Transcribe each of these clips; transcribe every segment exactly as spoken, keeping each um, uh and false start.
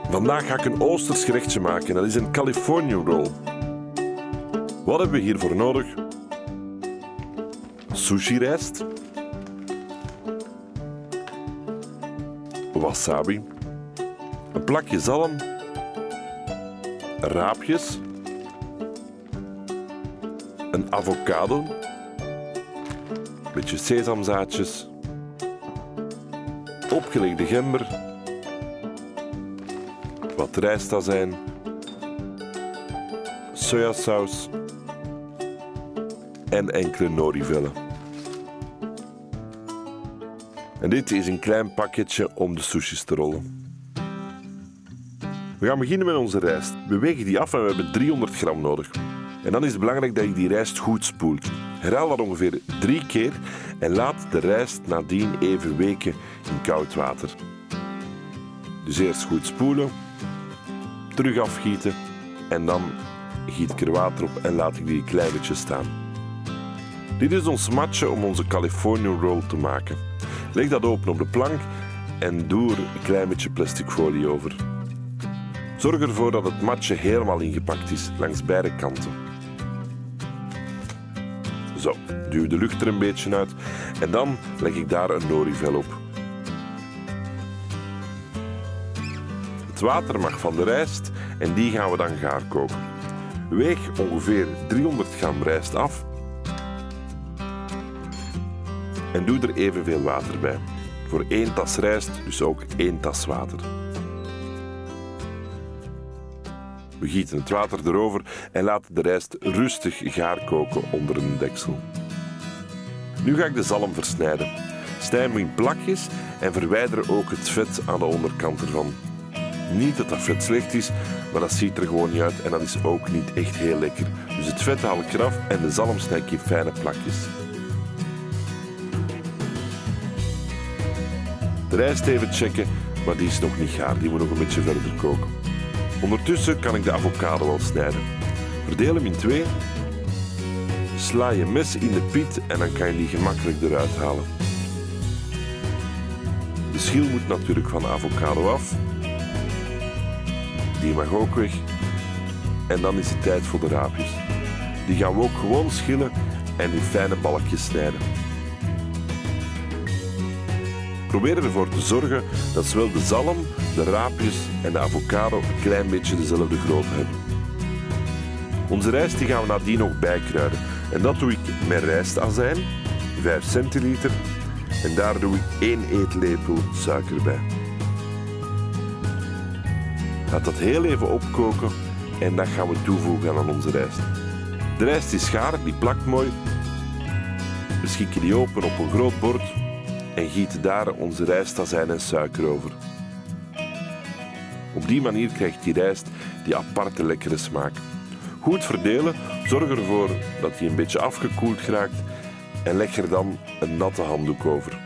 Vandaag ga ik een Oosters gerechtje maken, dat is een California roll. Wat hebben we hiervoor nodig? Sushi-rijst, wasabi, een plakje zalm, raapjes, een avocado, een beetje sesamzaadjes, opgelegde gember, wat rijstazijn, sojasaus en enkele norivellen. En dit is een klein pakketje om de sushis te rollen. We gaan beginnen met onze rijst. We wegen die af en we hebben driehonderd gram nodig. En dan is het belangrijk dat je die rijst goed spoelt. Herhaal dat ongeveer drie keer en laat de rijst nadien even weken in koud water. Dus eerst goed spoelen, terug afgieten en dan giet ik er water op en laat ik die een klein beetje staan. Dit is ons matje om onze California roll te maken. Leg dat open op de plank en doe er een klein beetje plastic folie over. Zorg ervoor dat het matje helemaal ingepakt is, langs beide kanten. Zo, duw de lucht er een beetje uit en dan leg ik daar een norivel op. Het water mag van de rijst en die gaan we dan gaar koken. Weeg ongeveer driehonderd gram rijst af en doe er evenveel water bij. Voor één tas rijst dus ook één tas water. We gieten het water erover en laten de rijst rustig gaar koken onder een deksel. Nu ga ik de zalm versnijden. Snij hem in plakjes en verwijder ook het vet aan de onderkant ervan. Niet dat dat vet slecht is, maar dat ziet er gewoon niet uit en dat is ook niet echt heel lekker. Dus het vet haal ik eraf en de zalm snij ik in fijne plakjes. De rijst even checken, maar die is nog niet gaar, die moet nog een beetje verder koken. Ondertussen kan ik de avocado al snijden. Verdeel hem in twee. Sla je mes in de piet en dan kan je die gemakkelijk eruit halen. De schil moet natuurlijk van de avocado af. Die mag ook weg. En dan is het tijd voor de raapjes. Die gaan we ook gewoon schillen en in fijne balkjes snijden. Probeer ervoor te zorgen dat zowel de zalm, de raapjes en de avocado een klein beetje dezelfde grootte hebben. Onze rijst die gaan we nadien nog bijkruiden. En dat doe ik met rijstazijn, vijf centiliter, en daar doe ik één eetlepel suiker bij. Laat dat heel even opkoken en dat gaan we toevoegen aan onze rijst. De rijst is gaar, die plakt mooi. We schikken die open op een groot bord en gieten daar onze rijstazijn en suiker over. Op die manier krijgt die rijst die aparte lekkere smaak. Goed verdelen, zorg ervoor dat die een beetje afgekoeld geraakt en leg er dan een natte handdoek over.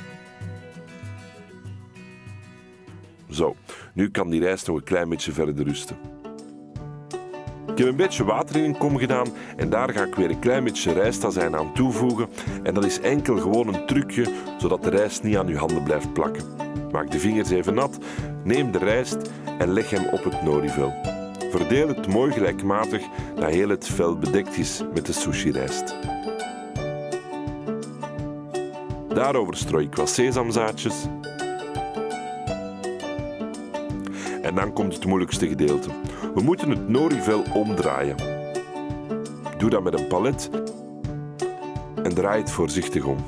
Zo, nu kan die rijst nog een klein beetje verder rusten. Ik heb een beetje water in een kom gedaan en daar ga ik weer een klein beetje rijstazijn aan toevoegen. En dat is enkel gewoon een trucje, zodat de rijst niet aan uw handen blijft plakken. Maak de vingers even nat, neem de rijst en leg hem op het norivel. Verdeel het mooi gelijkmatig, dat heel het vel bedekt is met de sushi-rijst. Daarover strooi ik wat sesamzaadjes. En dan komt het moeilijkste gedeelte. We moeten het norivel omdraaien. Doe dat met een palet en draai het voorzichtig om.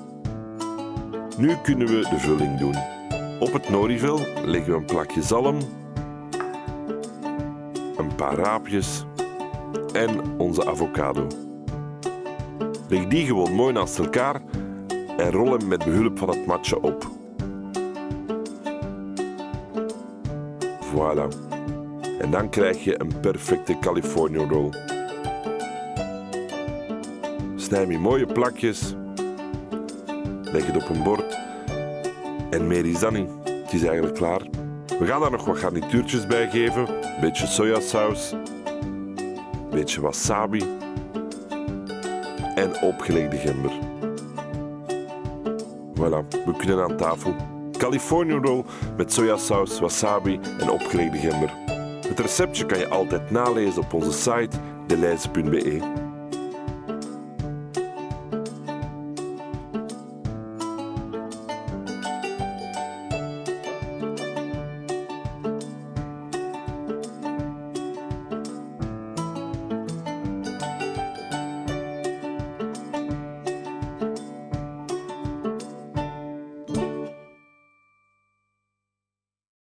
Nu kunnen we de vulling doen. Op het norivel leggen we een plakje zalm, een paar raapjes en onze avocado. Leg die gewoon mooi naast elkaar en rol hem met behulp van het matje op. Voilà. En dan krijg je een perfecte California roll. Snij hem in mooie plakjes. Leg het op een bord. En meer is dat niet. Het is eigenlijk klaar. We gaan daar nog wat garnituurtjes bij geven. Een beetje sojasaus. Een beetje wasabi. En opgelegde gember. Voilà, we kunnen aan tafel. Californian roll met sojasaus, wasabi en opgelegde gember. Het receptje kan je altijd nalezen op onze site deleuze punt be.